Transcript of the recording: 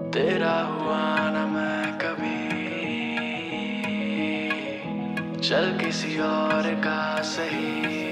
तेरा हुआ न मैं कभी, चल किसी और का सही।